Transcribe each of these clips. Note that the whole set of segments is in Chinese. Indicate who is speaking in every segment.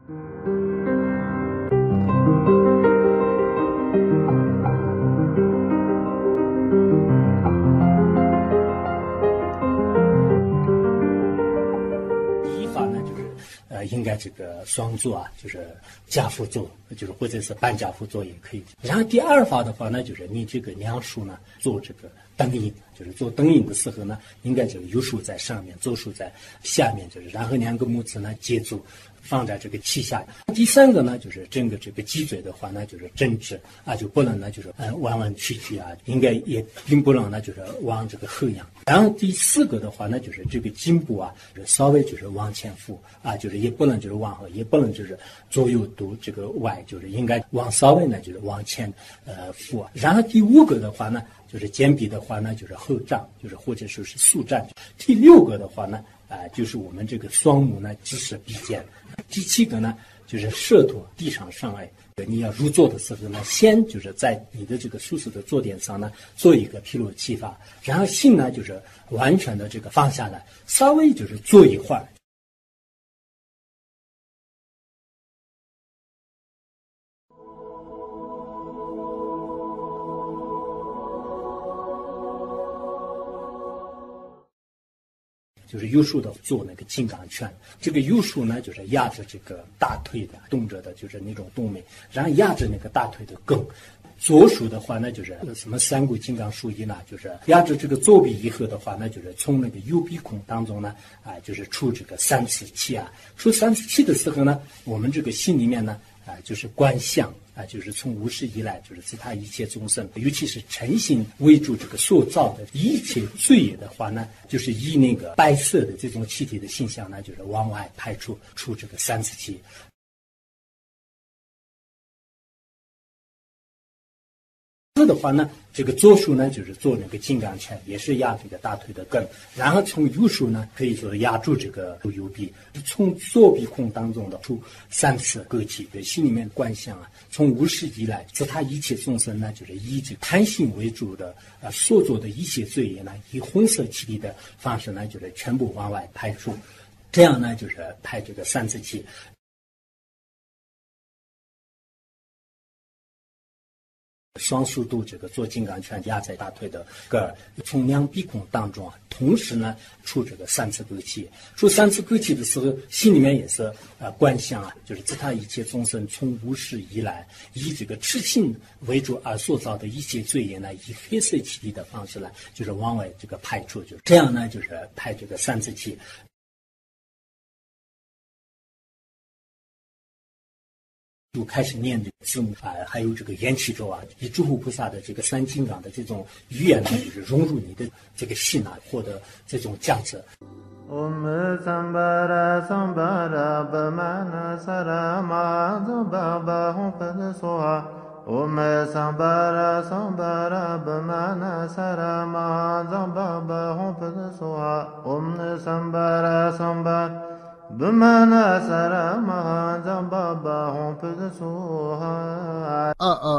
Speaker 1: 应该这个双做啊，就是加辅做，就是或者是半加辅做也可以。然后第二法的话呢，就是你这个梁树呢做这个灯影，就是做灯影的时候呢，应该就右手在上面，左手在下面，就是然后两个拇指呢接住，放在这个膝下。第三个呢，就是整个这个脊椎的话呢，就是正直啊，就不能呢就是弯弯曲曲啊，应该也并不能呢就是往这个后仰。然后第四个的话呢，就是这个颈部啊，就是稍微就是往前俯啊，就是也不能就是往后，也不能就是左右都这个歪，就是应该稍微呢就是往前俯啊。然后第五个的话呢，就是肩臂的话呢，就是后胀，就是或者说是速站。第六个的话呢，就是我们这个双目呢直视鼻尖。第七个呢，就是舌头地上上来。你要入座的时候呢，先就是在你的这个舒适的坐垫上呢，做一个披露气法，然后心呢就是完全的这个放下来，稍微就是坐一会儿。就是右手的做那个金刚拳，这个右手呢就是压着这个大腿的动着的，就是那种动脉，然后压着那个大腿的根。左手的话呢，就是什么三股金刚术一呢，就是压着这个左臂以后的话呢，就是从那个右鼻孔当中呢，就是出这个三次气啊。出三次气的时候呢，我们这个心里面呢，就是观相。就是从无始以来，就是其他一切众生，尤其是诚心为主这个所造的一切罪业的话呢，就是以那个白色的这种气体的现象呢，就是往外排出这个三次气。的话呢，这个左手呢就是做那个金刚拳，也是压这个大腿的根，然后从右手呢可以说压住这个右臂，从左鼻孔当中的出三次割气，对心里面观想啊，从无始以来，自他一切众生呢，就是以这贪心为主的所做的一切罪业呢，以红色气体的方式呢，就是全部往外排出，这样呢就是排这个三次气。双手都这个做金刚拳压在大腿的根儿，从两鼻孔当中同时呢出这个三次割气。出三次割气的时候，心里面也是观想啊，就是自他一切众生从无始以来，以这个痴心为主而所造的一切罪业呢，以黑色气体的方式呢，就是往外这个排出，就这样呢，就是排这个三次气。就开始念这个字母还有这个缘起咒啊，以诸佛菩萨的这个三金刚的这种语言呢，就是融入你的这个心啊，获得这种价值。
Speaker 2: Om Sambara Sambara Bhamana Sarama Zambaba Hum Pada Soha Om Sambara Sambara Bhamana Sarama Zambaba Hum Pada Soha Om Sambara Sambara Bhamana Sarama Zambaba Hum Pada Soha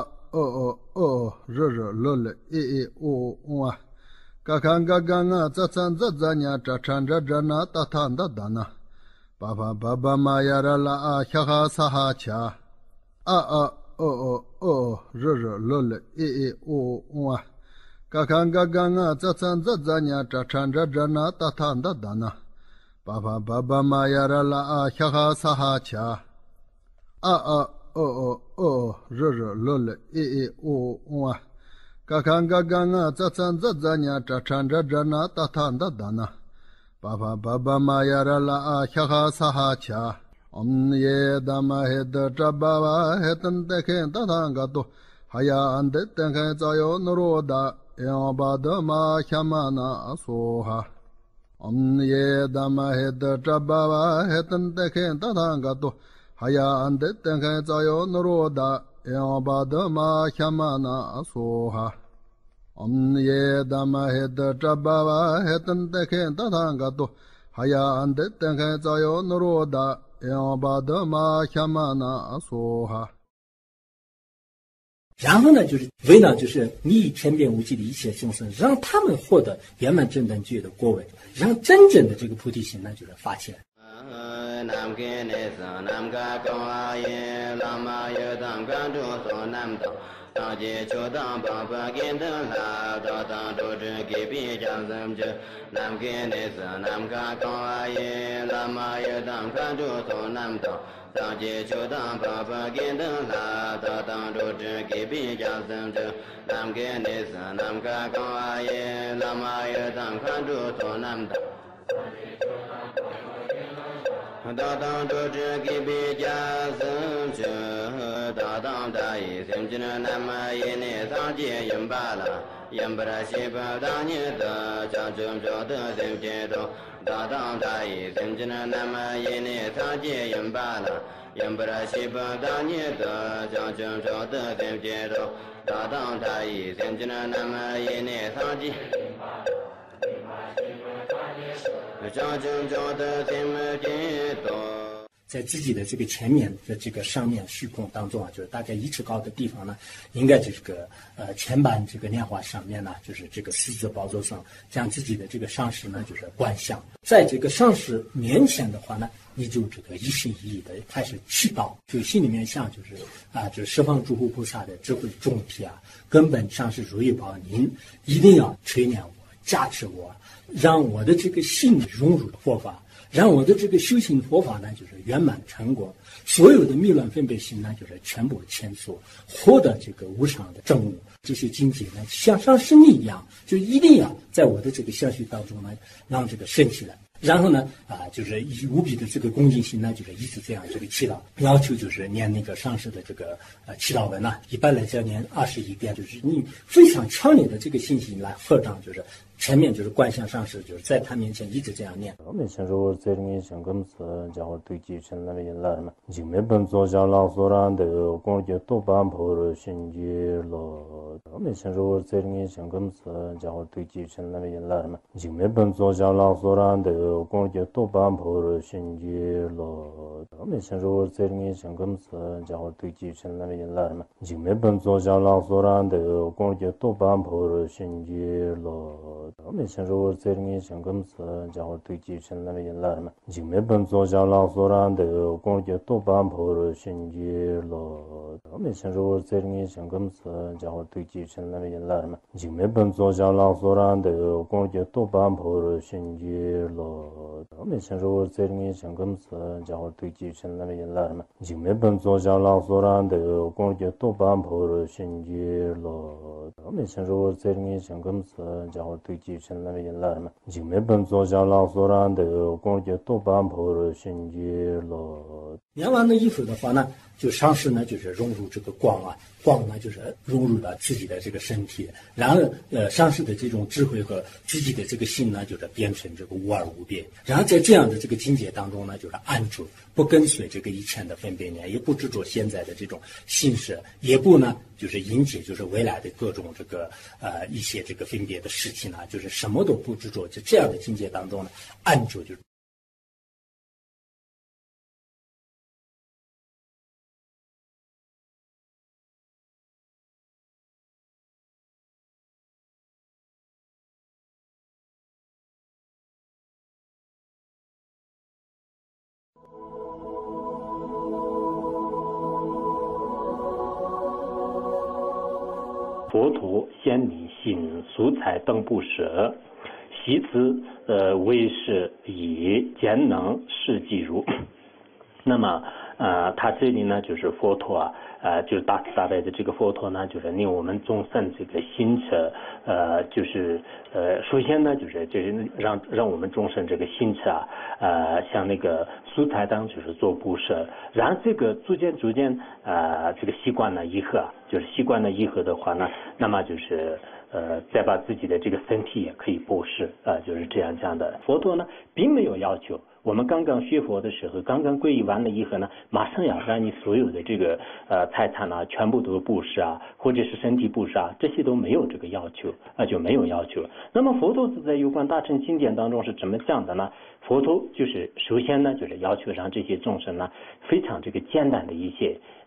Speaker 3: Lole O Kakanga ganga zatsan zatzanya chachan jajana tatanda dana. Baba mayara la ahaha saha cha. Lole O. Kakanga ganga zatsan zatzanya chachan jajana tatanda dana. Baba mayara la ahaha saha cha. Lole O. Kakanga ganga zatsan zatzanya chachan jajana tatanda dana. Baba mayara la ahaha saha cha. Ye dama hed jababa hetan teken tatangato. Haya ande tenken zayo nuroda. Yabada ma shamana asoha. Ye dama hed jababa hetan teken tatangato. Haya ande tenken zayo nuroda. Yabada ma shamana asoha. Ye dama hed jababa hetan teken tatangato. Haya ande tenken zayo nuroda. Yabada ma shamana asoha.
Speaker 1: 然后呢，就是为了就是你以天变无际的一切众生，让他们获得圆满正等觉的果位，让真正的这个菩提心呢，就是发起来。
Speaker 4: nam ke ne sa nam ka ka wa ye la ma ye dam ka du so nam ta ta je cho dam ba ba gen da la da da do de ke bi ja sam je nam ke ne sa nam ka ka wa ye la ma ye dam ka du so nam ta ta je cho dam ba ba gen da la da da do de ke bi ja sam je nam ke ne sa nam ka ka wa ye la ma ye dam ka du so nam ta da da do je ke bi ja sam je da da da yi sim jin nam ma ye ne sa je yin ba la yin ba ra shi ba da ni da ja jum jo de sim je do da da da yi sim jin nam ma ye ne sa je yin ba la yin ba ra shi ba da ni da ja jum jo de sim je do da da da yi sim jin nam ma ye ne sa je
Speaker 1: 在自己的这个前面的这个上面虚空当中啊，就是大概1尺高的地方呢，应该这个前板这个莲花上面呢，就是这个四字宝座上，将自己的这个上师呢，就是观想，在这个上师面前的话呢，你就这个一心一意的开始祈祷，就心里面想就是就是十方诸佛菩萨的智慧众体啊，根本上师如意宝，您一定要垂怜我，加持我，让我的这个心融入佛法，让我的这个修行佛法呢，就是圆满成果，所有的迷乱分别心呢，就是全部迁出，获得这个无上的正悟。这些境界呢，像上师一样，就一定要在我的这个相续当中呢，让这个升起来。然后呢，就是以无比的这个恭敬心呢，就是一直这样这个祈祷，要求就是念那个上师的这个祈祷文一般来讲念21遍，就是你非常强烈的这个信心来合掌，就是前面就是观想上师，就是在他面前一直这样念。
Speaker 5: 我们先说这里面想跟此家伙对继承那边来嘛，就没本做下老所然的工作多半破了心结了。我们先说这里面想跟此家伙对继承那边来嘛，就没本做下老所然的工作多半破了心结了。我们先说这里面想跟此家伙对继承那边来嘛，就没本做下老所然的工作多半破了心结了。我们先说这里面想跟此家伙对继承那边来嘛，就没本做下老所然的工作多半破了心结了。我们先说这里面想跟此家伙对继承那边来嘛，就没本做下老所然的工作多半破了心结了。我们先说这里面想跟此家伙对继承那边来嘛，就没本做下老所然的工作多半破了心结了。我们先说这里面想跟此家伙对继承那边来嘛，就没本做下老所然的工作多半破了心结了。
Speaker 1: 念完了以后的话呢，就上师呢就是融入这个光光呢就是融入到自己的这个身体，然后上师的这种智慧和自己的这个心呢，就是变成这个无二无别。然后在这样的这个境界当中呢，就是安住，不跟随这个以前的分别念，也不执着现在的这种心事，也不呢就是迎接就是未来的各种这个一些这个分别的事情呢，就是什么都不执着，就这样的境界当中呢，安住就是。
Speaker 5: 佛陀先理性素材等不舍，其次为是以简能示记如。那么他这里呢就是佛陀就是大慈大悲的这个佛陀呢，就是令我们众生这个心车就是首先呢就是让我们众生这个心车像那个素材当就是做布施，然后这个逐渐这个习惯了以后就是习惯了以后的话呢，那么就是再把自己的这个身体也可以布施就是这样讲的。佛陀呢并没有要求我们刚刚学佛的时候，刚刚皈依完了以后呢，马上要让你所有的这个财产全部都布施或者是身体布施这些都没有这个要求就没有要求。那么佛陀在有关大乘经典当中是怎么讲的呢？佛陀就是首先呢就是要求让这些众生呢非常这个简单的一些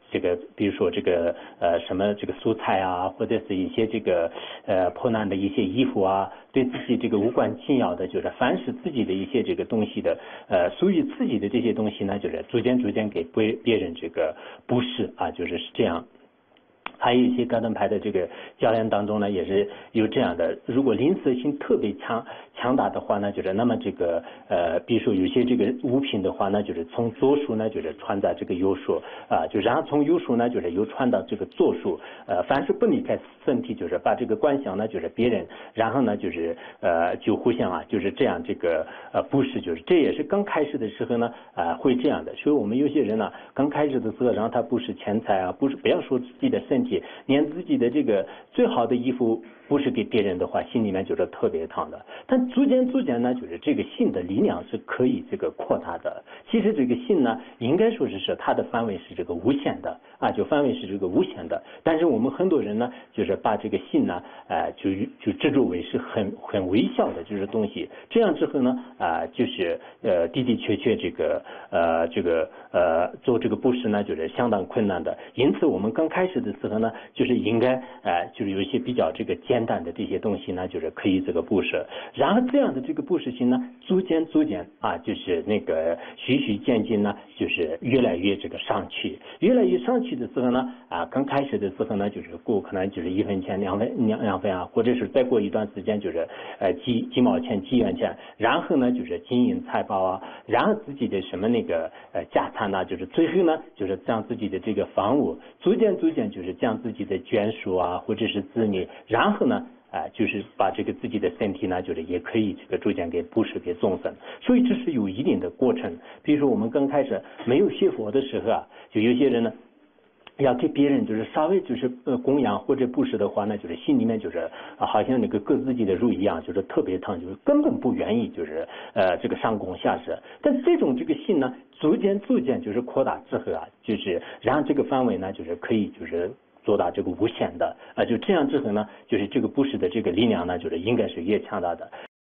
Speaker 6: 这个比如说这个什么这个蔬菜啊，或者是一些这个破烂的一些衣服啊，对自己这个无关紧要的，就是凡是自己的一些这个东西的属于自己的这些东西呢，就是逐渐给别人这个不是啊，就是这样。还有一些高等牌的这个教练当中呢，也是有这样的，如果临死性特别强大的话呢，就是那么这个比如说有些这个物品的话呢，就是从左手呢就是穿在这个右手啊，就然后从右手呢就是又穿到这个左手，凡是不离开身体，就是把这个观想呢就是别人，然后呢就是就互相啊就是这样这个不是，就是这也是刚开始的时候呢会这样的，所以我们有些人呢刚开始的时候，然后他不是钱财啊，不要说自己的身体，连自己的这个最好的衣服不是给别人的话，心里面就是特别烫的。但逐渐呢，就是这个性的力量是可以这个扩大的。其实这个性呢，应该说是它的范围是这个无限的啊，就范围是这个无限的。但是我们很多人呢，就是把这个性呢，就执着为是很微小的就是东西。这样之后呢，就是的确这个做这个布施呢，就是相当困难的。因此我们刚开始的时候呢，就是应该就是有一些比较这个简单的这些东西呢，就是可以这个布施。然后这样的这个布施心呢，逐渐啊，就是那个徐渐进呢，就是越来越这个上去，越来越上去的时候呢，刚开始的时候呢，就是可能就是1分钱、2分啊，或者是再过一段时间就是几毛钱、几元钱，然后呢就是金银财宝啊，然后自己的什么那个家产呢，就是最后呢就是将自己的这个房屋逐渐就是将自己的眷属啊，或者是子女，然后呢就是把这个自己的身体呢，就是也可以这个逐渐给布施给众生，所以这是有一定的过程。比如说我们刚开始没有学佛的时候啊，就有些人呢要给别人就是稍微就是供养或者布施的话呢，就是心里面就是好像那个割自己的肉一样，就是特别疼，就是根本不愿意就是这个上供下施。但这种这个心呢，逐渐就是扩大之后啊，就是让这个范围呢，就是可以就是做到这个无限的就这样之后呢，就是这个布施的这个力量呢，就是应该是越强大的。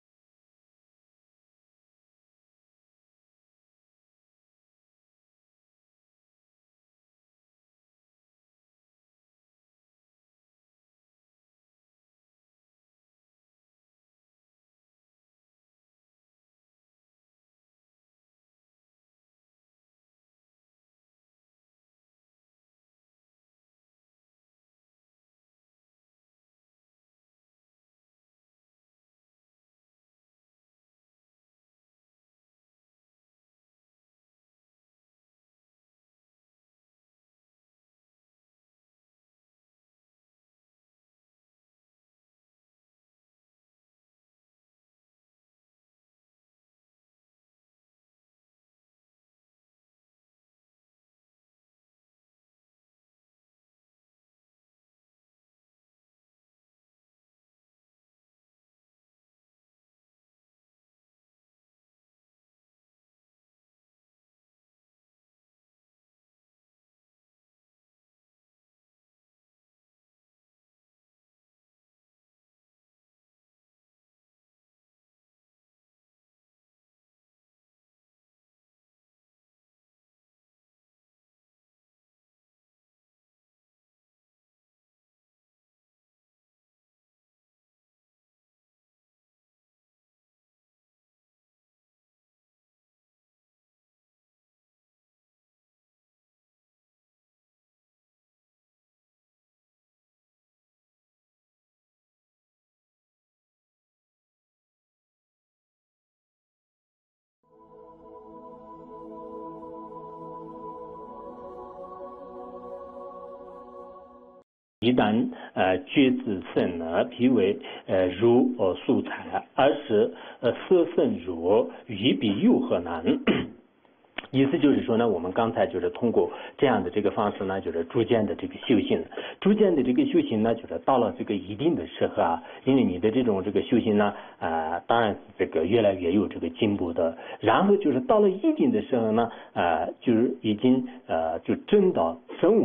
Speaker 6: 一旦觉知圣呢，譬为如素材，而是色圣如于彼有何难？意思就是说呢，我们刚才就是通过这样的这个方式呢，就是逐渐的这个修行，逐渐的这个修行呢，就是到了这个一定的时候啊，因为你的这种这个修行呢，当然这个越来越有这个进步的，然后就是到了一定的时候呢，就是已经就证到生悟道，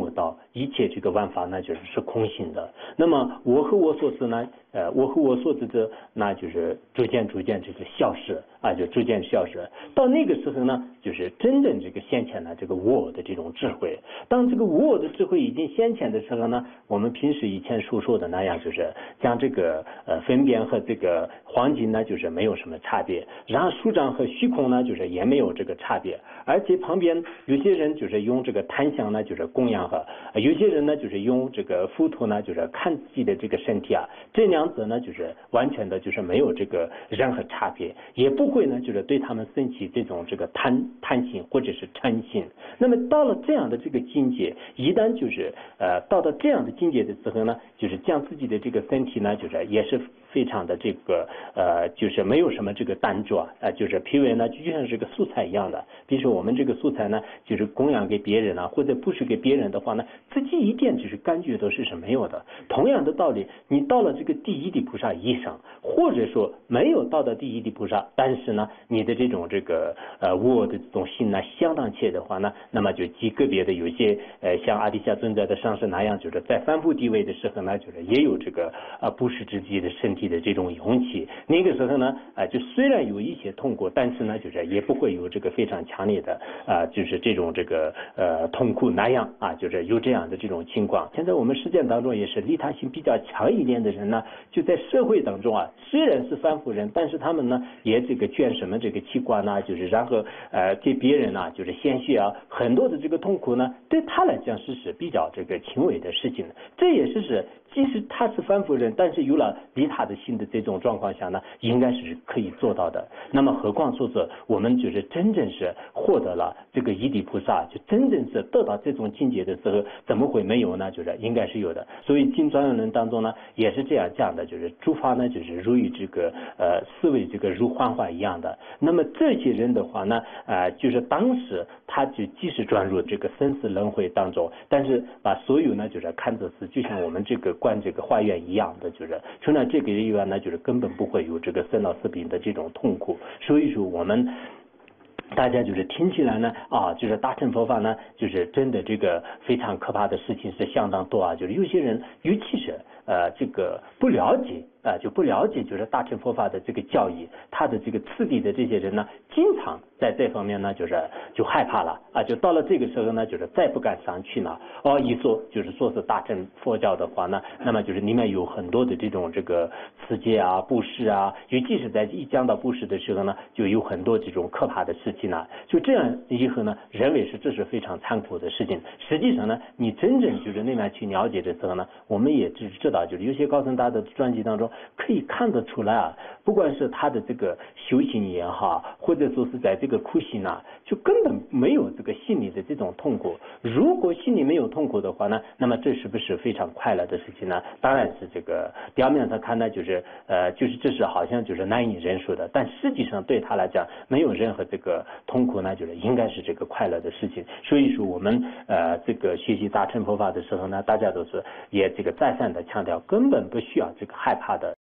Speaker 6: 一切这个万法呢就是空性的。那么我和我所知呢，我和我所知的那就是逐渐这个消失啊，就逐渐消失。到那个时候呢，就是真正这个显现了这个无我的这种智慧。当这个无我的智慧已经显现的时候呢，我们平时以前所说的那样，就是将这个分辨和这个黄金呢，就是没有什么差别，然后数张和虚空呢，就是也没有这个差别。而且旁边有些人就是用这个檀香呢，就是供养和有些人呢，就是用这个佛陀呢，就是看自己的这个身体啊，这两者呢，就是完全的就是没有这个任何差别，也不会呢，就是对他们升起这种这个贪心或者是嗔心。那么到了这样的这个境界，一旦就是到了这样的境界的时候呢，就是将自己的这个身体呢，就是也是非常的这个就是没有什么这个单着就是譬如呢就像是个素材一样的。比如说我们这个素材呢，就是供养给别人啊，或者布施给别人的话呢，自己一点就是感觉都是没有的。同样的道理，你到了这个第一地菩萨以上，或者说没有到达第一地菩萨，但是呢，你的这种这个无我的这种心呢相当切的话呢，那么就极个别的有些像阿底峡尊者的上师那样，就是在凡夫地位的时候呢，就是也有这个布施自己的身体的这种勇气。那个时候呢，就虽然有一些痛苦，但是呢，就是也不会有这个非常强烈的就是这种这个痛苦那样就是有这样的这种情况。现在我们实践当中也是利他性比较强一点的人呢，就在社会当中虽然是凡夫人，但是他们呢也这个捐什么这个器官呢，就是然后给别人呢就是献血很多的这个痛苦呢，对他来讲是比较这个轻微的事情。这也是即使他是凡夫人，但是有了利他的心的这种状况下呢，应该是可以做到的。那么何况说是我们就是真正是获得了这个一地菩萨，就真正是得到这种境界的时候，怎么会没有呢？就是应该是有的。所以经专用论当中呢，也是这样讲的，就是诸法呢，就是如与这个思维这个如幻化一样的。那么这些人的话呢，就是当时他就即使转入这个生死轮回当中，但是把所有呢，就是看作是就像我们这个观这个化缘一样的，就是除了这个以外呢，就是根本不会有这个生老死病的这种痛苦。所以说我们大家就是听起来呢就是大乘佛法呢，就是真的这个非常可怕的事情是相当多就是有些人尤其是这个不了解就不了解就是大乘佛法的这个教义，他的这个次第的这些人呢，经常在这方面呢就害怕了就到了这个时候呢，就是再不敢上去了一说就是说是大乘佛教的话呢，那么就是里面有很多的这种这个持戒布施尤其是在一讲到布施的时候呢，就有很多这种可怕的事情就这样以后呢，认为这是非常残酷的事情。实际上呢，你真正就是那边去了解的时候呢，我们也知道，就是有些高僧大德的专辑当中可以看得出来不管是他的这个修行也好，或者说是在这个苦行就根本没有这个心理的这种痛苦。如果心里没有痛苦的话呢，那么这是不是非常快乐的事情呢？当然是这个表面上看呢，就是这是好像就是难以忍受的，但实际上对他来讲没有任何这个痛苦呢，就是应该是这个快乐的事情。所以说我们这个学习大乘佛法的时候呢，大家都是也这个再三的强调，根本不需要这个害怕的。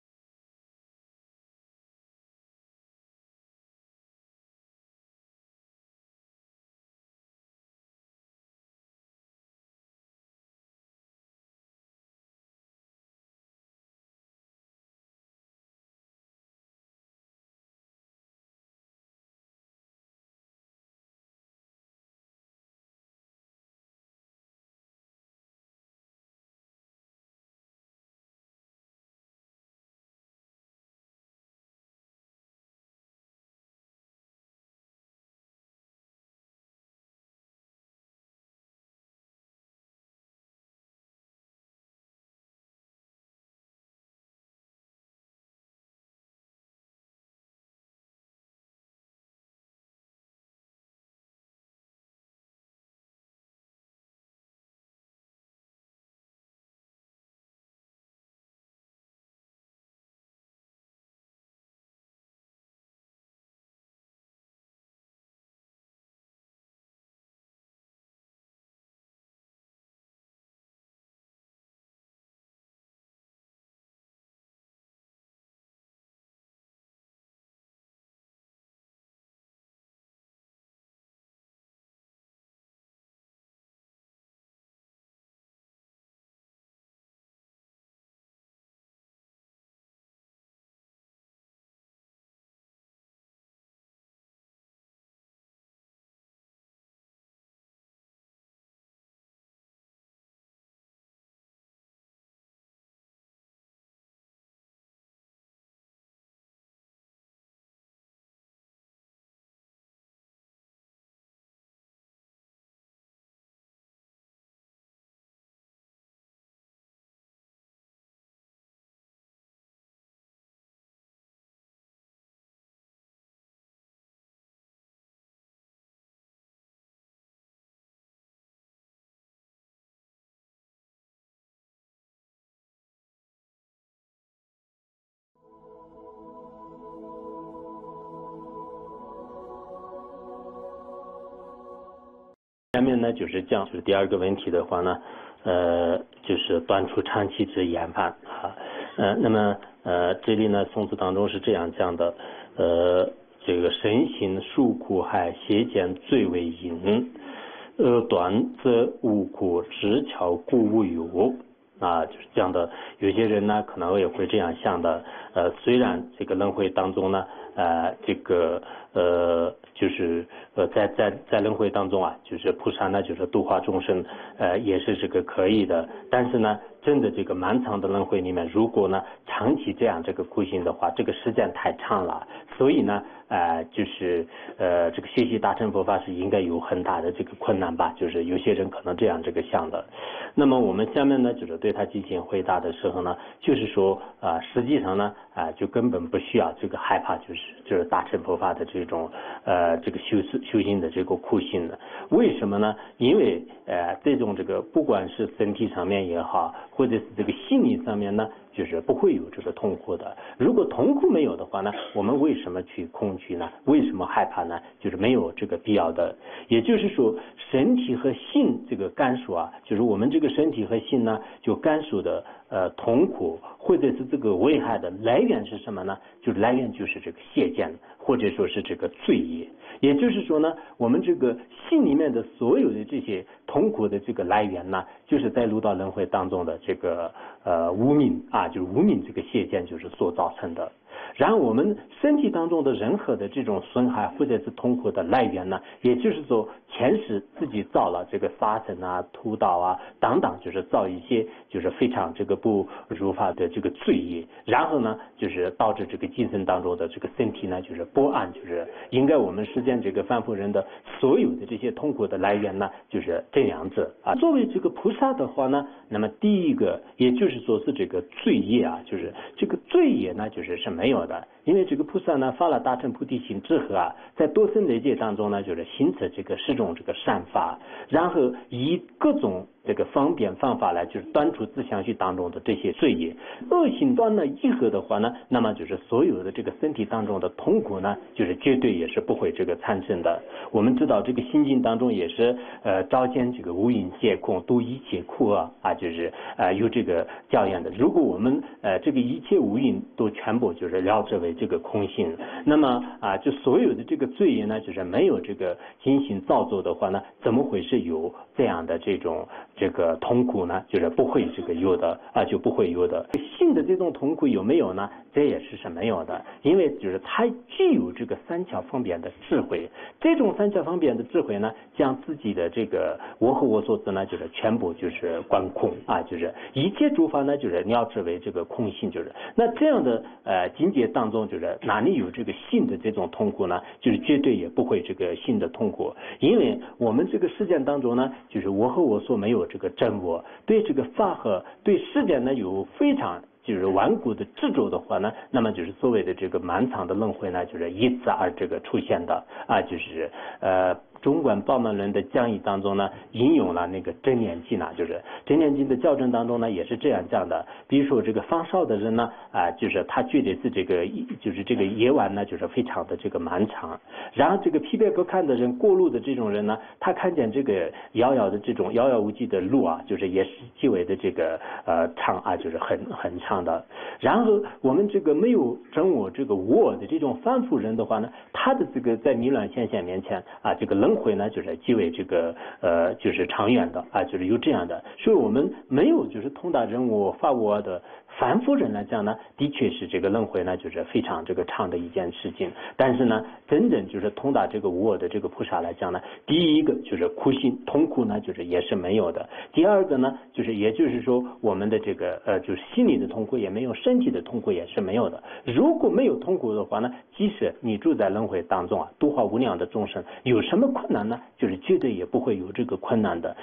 Speaker 6: 下面呢就是就是第二个问题的话呢，就是断除长期之厌烦啊，那么这里呢宋词当中是这样讲的，这个身心属苦害，邪见最为淫，断则无苦，知巧故无有。啊，就是这样的。有些人呢，可能也会这样想的。虽然这个轮回当中呢，这个就是在轮回当中啊，就是菩萨呢，就是度化众生，也是这个可以的。但是呢，真的这个漫长的轮回里面，如果呢长期这样这个苦行的话，这个时间太长了，所以呢，就是这个学习大乘佛法是应该有很大的这个困难吧，就是有些人可能这样这个想的。那么我们下面呢，就是对他进行回答的时候呢，就是说实际上呢，就根本不需要这个害怕，就是大乘佛法的这种这个修行的这个苦行的。为什么呢？因为这种这个不管是身体上面也好，或者是这个心理上面呢，就是不会有这个痛苦的。如果痛苦没有的话呢，我们为什么去恐惧呢？为什么害怕呢？就是没有这个必要的。也就是说，身体和心这个感受啊，就是我们这个身体和心呢，就感受的痛苦或者是这个危害的来源是什么呢？就是来源就是这个邪见，或者说是这个罪业。也就是说呢，我们这个心里面的所有的这些痛苦的这个来源呢，就是在六道轮回当中的这个无明啊，就是无明这个邪见就是所造成的。然后我们身体当中的任何的这种损害或者是痛苦的来源呢，也就是说前世自己造了这个杀生啊、屠刀啊等等，就是造一些就是非常这个不如法的这个罪业，然后呢就是导致这个今生当中的这个身体呢就是不安，就是应该我们世间这个凡夫人的所有的这些痛苦的来源呢就是这样子啊。作为这个菩萨的话呢，那么第一个也就是说是这个罪业啊，就是这个罪业呢就是没有的，因为这个菩萨呢发了大乘菩提心之后啊，在多生累劫当中呢，就是行持这个十种这个善法，然后以各种这个方便方法来就是断除自相续当中的这些罪业。恶行断了以后的话呢，那么就是所有的这个身体当中的痛苦呢，就是绝对也是不会这个产生的。我们知道这个心经当中也是照见这个无因皆空，度一切苦厄啊，就是有这个教言的。如果我们这个一切无因都全部就是了知为这个空性，那么就所有的这个罪业呢，就是没有这个精行造作的话呢，怎么会是有这样的这种这个痛苦呢？就是不会这个有的就不会有的。性的这种痛苦有没有呢？这也是没有的，因为就是它具有这个三巧方便的智慧，这种三巧方便的智慧呢，将自己的这个我和我所知呢，就是全部就是观空就是一切诸法呢，就是了知为这个空性，就是那这样的境界当中，就是哪里有这个性的这种痛苦呢？就是绝对也不会这个性的痛苦，因为我们这个世间当中呢，就是我和我所没有这个真我，对这个法和对世间呢有非常就是顽固的执着的话呢，那么就是所谓的这个漫长的轮回呢，就是一次而这个出现的就是中观宝鬘论的讲义当中呢，引用了那个真念经呢，就是真念经的教证当中呢，也是这样讲的。比如说这个放烧的人呢，就是他觉得是这个就是这个夜晚呢，就是非常的这个漫长。然后这个疲惫不堪的人，过路的这种人呢，他看见这个遥遥的这种遥遥无际的路就是也是极为的这个长就是很长的。然后我们这个没有真我这个无我的这种凡夫人的话呢，他的这个在弥乱现象面前这个轮回呢就是极为这个就是长远的就是有这样的。所以我们没有就是通达人我法我的凡夫人来讲呢，的确是这个轮回呢就是非常这个长的一件事情。但是呢，真正就是通达这个无我的这个菩萨来讲呢，第一个就是苦心痛苦呢就是也是没有的。第二个呢，就是也就是说我们的这个就是心理的痛苦也没有，身体的痛苦也是没有的。如果没有痛苦的话呢，即使你住在轮回当中度化无量的众生，有什么困难呢？就是绝对也不会有这个困难的。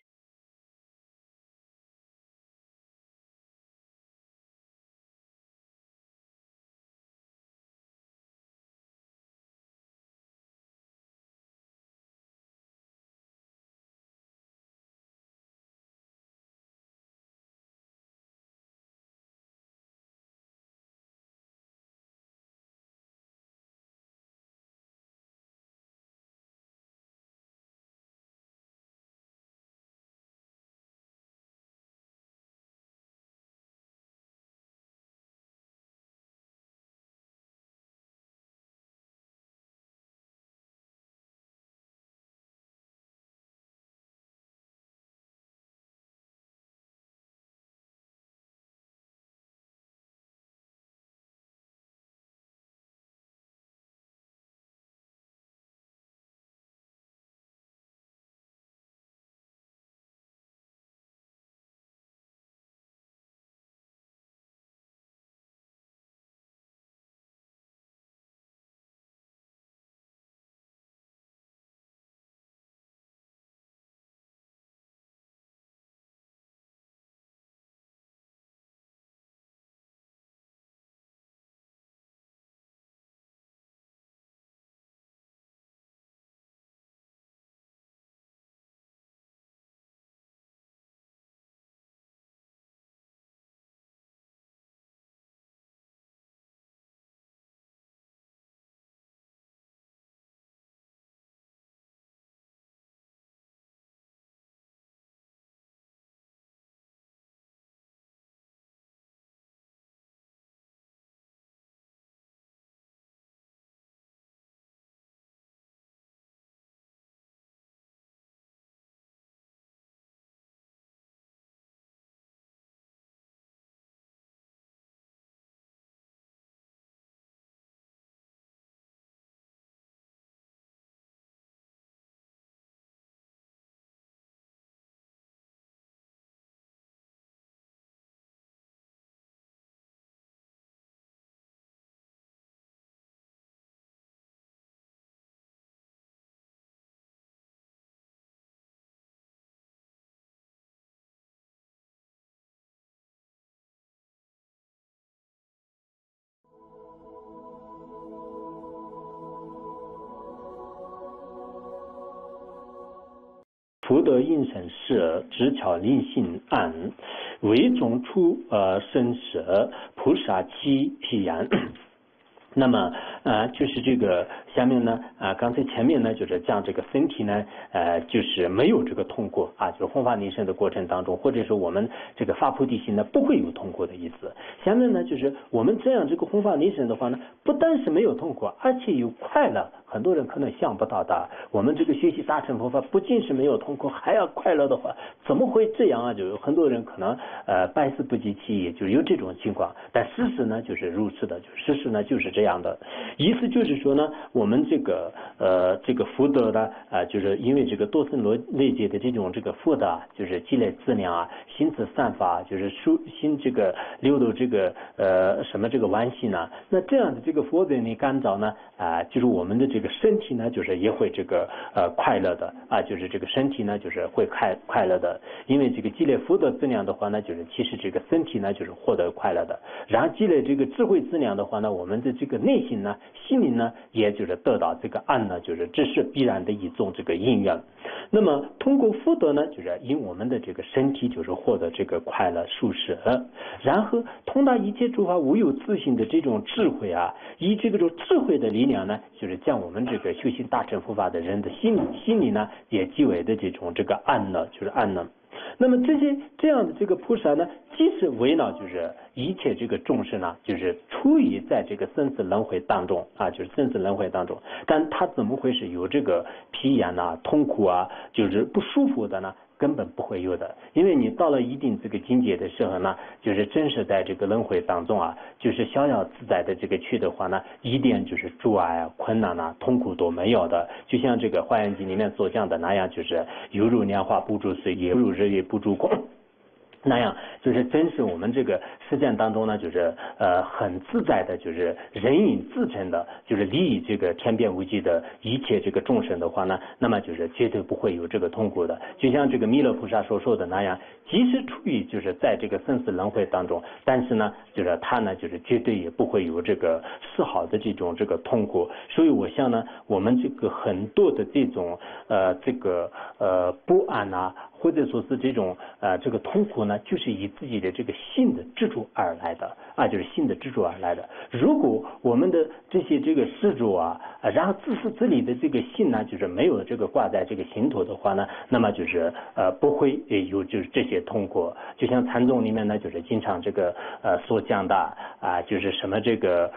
Speaker 6: 福德应生事，知巧令性暗，为中出生舍，菩萨七辟然。那么就是这个下面呢刚才前面呢就是讲这个身体呢就是没有这个痛苦就是弘法利生的过程当中，或者说我们这个发菩提心呢不会有痛苦的意思。下面呢就是我们这样这个弘法利生的话呢，不但是没有痛苦，而且有快乐。很多人可能想不到的，我们这个学习大乘佛法不仅是没有痛苦，还要快乐的话，怎么会这样啊？就有很多人可能百思不及其意，就有这种情况。但事实呢就是如此的，就事实呢就是这样的。意思就是说呢，我们这个福德呢就是因为这个多生累劫的这种这个福德就是积累资粮心自散发，就是心这个流动这个什么这个关系呢？那这样的这个福德呢干燥呢就是我们的这个身体呢就是也会这个快乐的就是这个身体呢就是会快乐的。因为这个积累福德资粮的话呢，就是其实这个身体呢就是获得快乐的。然后积累这个智慧资粮的话呢，我们的这个内心呢心灵呢也就是得到这个安呢，就是这是必然的一种这个因缘。那么通过福德呢，就是因我们的这个身体就是获得这个快乐舒适，然后通达一切诸法无有自性的这种智慧以这个智慧的力量呢，就是将我们这个修行大乘佛法的人的心理呢也极为的这种这个安乐，就是安乐。那么这样的这个菩萨呢，即使为了就是一切这个众生呢，就是处于在这个生死轮回当中就是生死轮回当中，但他怎么会是有这个疲厌痛苦就是不舒服的呢？根本不会有的。因为你到了一定这个境界的时候呢，就是真是在这个轮回当中就是逍遥自在的这个去的话呢，一点就是阻碍困难痛苦都没有的。就像这个《华严经》里面所讲的那样，就是犹如莲花不住水，也如日月不住光。那样就是真是我们这个实践当中呢，就是很自在的，就是人隐自成的，就是利益这个天边无际的一切这个众生的话呢，那么就是绝对不会有这个痛苦的。就像这个弥勒菩萨所说的那样，即使处于就是在这个生死轮回当中，但是呢，就是他呢就是绝对也不会有这个丝毫的这种这个痛苦。所以我想呢，我们这个很多的这种不安或者说是这种这个痛苦呢，就是以自己的这个心的执着而来的就是心的执着而来的。如果我们的这些这个执着然后自私自利的这个心呢，就是没有这个挂在这个心头的话呢，那么就是不会有就是这些痛苦。就像禅宗里面呢，就是经常这个所讲的就是什么这个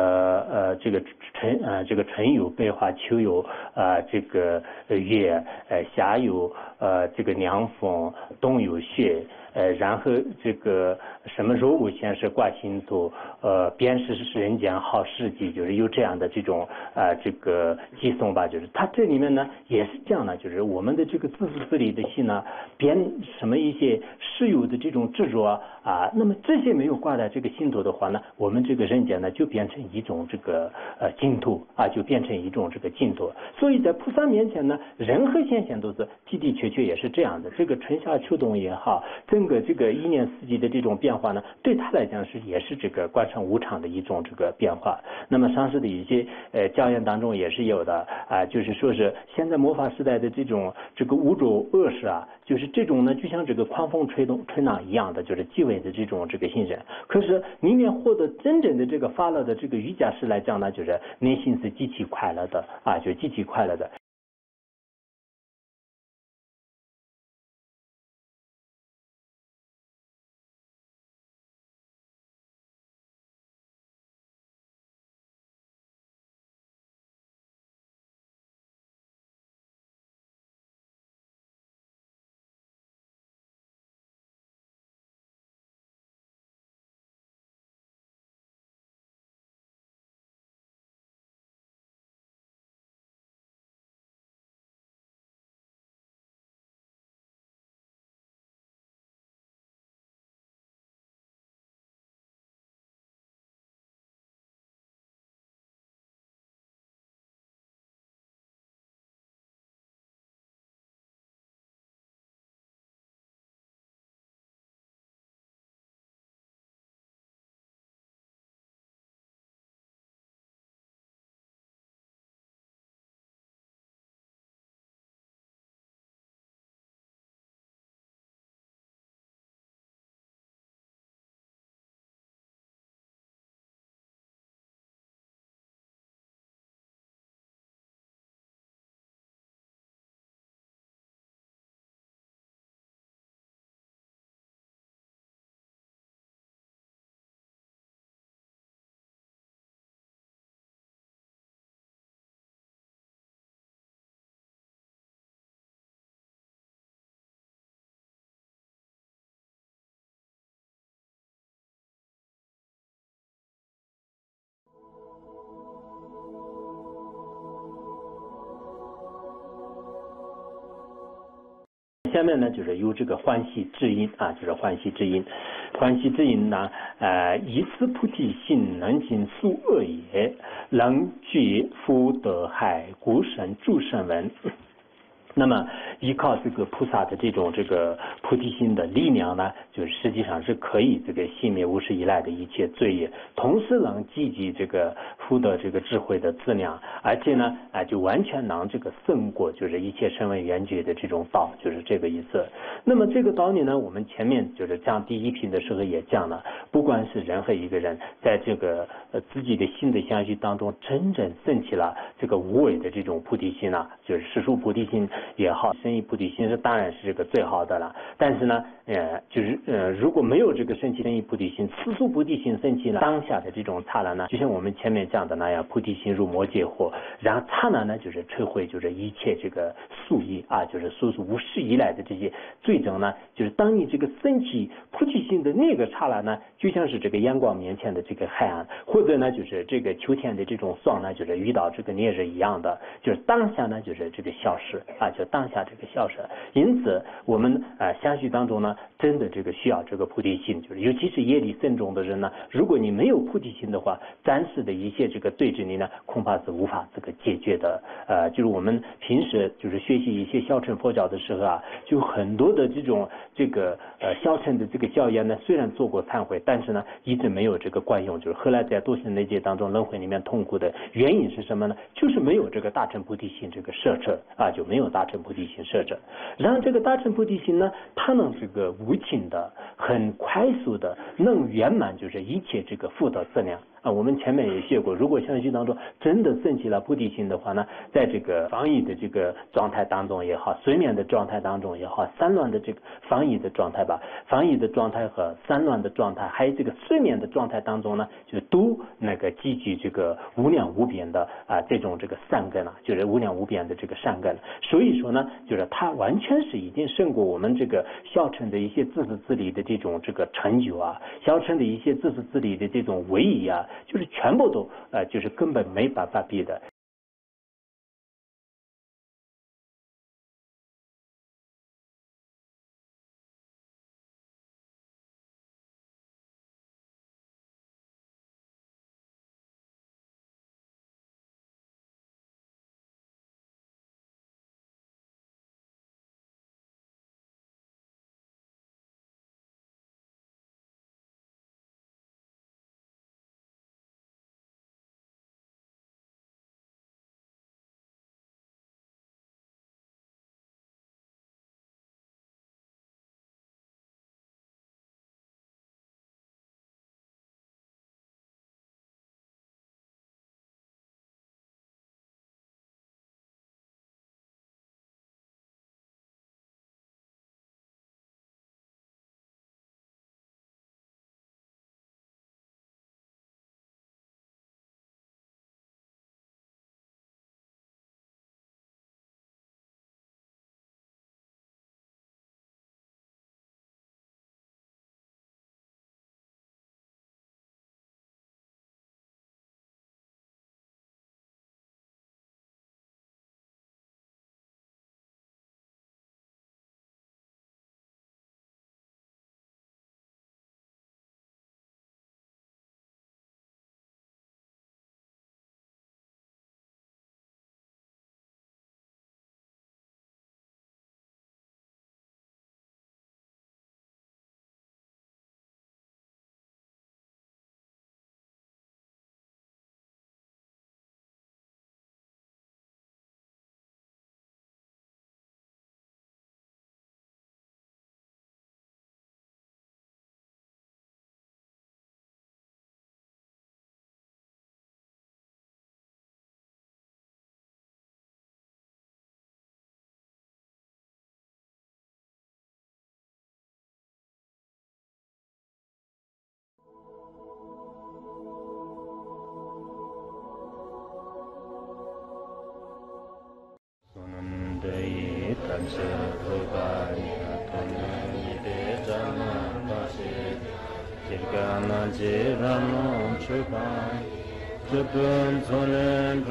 Speaker 6: 这个春有百花，秋有这个月，夏有这个凉风，冬有雪，然后这个什么若无闲事挂心头，便是人间好事迹，就是有这样的这种这个寄送吧。就是它这里面呢也是这样的，就是我们的这个自私自利的心呢，别什么一些实有的这种执着那么这些没有挂在这个心头的话呢，我们这个人间呢就变成一种这个净土就变成一种这个净土。所以在菩萨面前呢，任何现象都是的的确确也是这样的。这个春夏秋冬也好，整个这个一年四季的这种变化呢，对他来讲也是这个观察无常的一种这个变化。那么上师的一些教言当中也是有的就是说是现在末法时代的这种这个污浊恶事就是这种呢，就像这个狂风吹浪一样的，就是极为的这种这个心神。可是里面获得真正的这个发乐的这个瑜伽师来讲呢，就是内心是极其快乐的就极其快乐的。 下面呢就是有这个欢喜之音啊，就是欢喜之音。欢喜之音呢，以此菩提心能尽诸恶也，能觉福德海，故神诸神闻。那么依靠这个菩萨的这种这个菩提心的力量呢，就是实际上是可以这个熄灭无始以来的一切罪业，同时能积集这个福德这个智慧的资粮，而且呢就完全能这个胜过就是一切声闻缘觉的这种道，就是这个意思。那么这个道理呢，我们前面就是讲第一品的时候也讲了，不管是任何一个人在这个自己的心的相续当中真正升起了这个无为的这种菩提心啊，就是实数菩提心也好，生起菩提心是当然是这个最好的了。但是呢，如果没有这个生起菩提心，实数菩提心升起了当下的这种刹那呢，就像我们前面讲的那样，菩提心入魔界火，然后刹那呢就是摧毁就是一切这个宿业啊，就是所属无始以来的这些罪证呢，就是当你这个升起菩提心的那个刹那呢，就像是这个阳光面前的这个海岸，或者呢就是这个秋天的这种霜呢，就是遇到这个烈日一样的，就是当下呢就是这个消失啊，就当下这个消失。因此我们相续当中呢，真的这个需要这个菩提心，就是尤其是业力深重的人呢，如果你没有菩提心的话，暂时的一些这个对治你呢，恐怕是无法这个解决的。就是我们平时就是学习一些小乘佛教的时候啊，就很多的这种小乘的这个教言呢，虽然做过忏悔，但是呢一直没有这个惯用，就是后来在多行内界当中轮回里面痛苦的原因是什么呢？就是没有这个大乘菩提心这个摄持啊，就没有大乘菩提心摄持。然后这个大乘菩提心呢，它能这个无尽的、很快速的能圆满就是一切这个福德资粮啊。我们前面也学过，如果相续当中真的升起了菩提心的话呢，在这个防疫的这个状态当中也好，睡眠的状态当中也好，散乱的这个防疫的状态吧，防疫的状态和散乱的状态，还有这个睡眠的状态当中呢，就都那个积聚这个无量无边的这种这个善根啊，就是无量无边的这个善根。所以说呢，就是它完全是已经胜过我们这个小乘的一些自私自利的这种这个成就啊，小乘的一些自私自利的这种威仪啊，就是全部都就是根本没办法比的。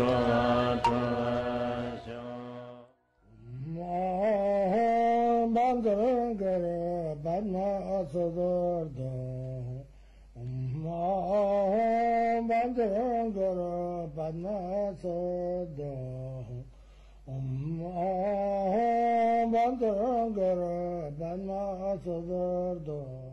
Speaker 3: Nam Bandırangara bana sodorda Bandırangara bana soda Bandırangara bana sodorda